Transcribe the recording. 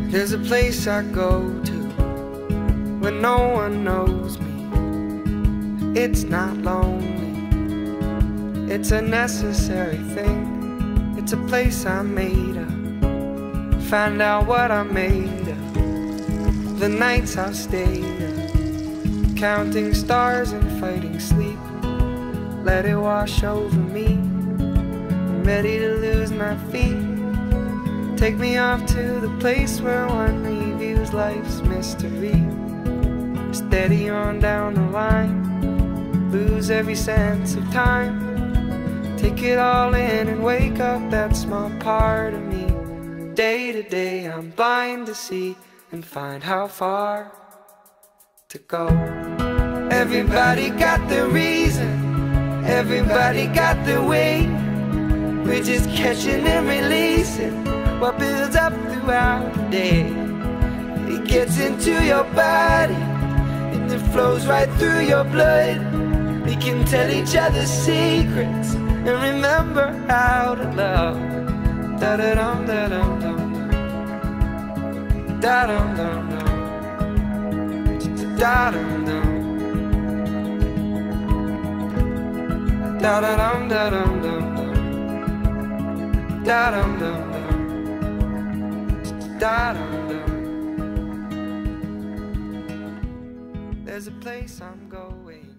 There's a place I go to when no one knows me. It's not lonely, it's a necessary thing. It's a place I made up, find out what I'm made of. The nights I've stayed up, counting stars and fighting sleep. Let it wash over me, I'm ready to lose my feet. Take me off to the place where one reviews life's mystery. Steady on down the line, lose every sense of time. Take it all in and wake up that small part of me. Day to day I'm blind to see and find how far to go. Everybody got their reason, everybody got their way. We're just catching and releasing what builds up throughout the day. It gets into your body and it flows right through your blood. We can tell each other secrets and remember how to love. Da-da-dum, da-dum, dum, da-dum, dum, dum, da-dum, dum, da-da-dum, da-dum, dum, da-dum, dum, dum, da-dum, dum. There's a place I'm going.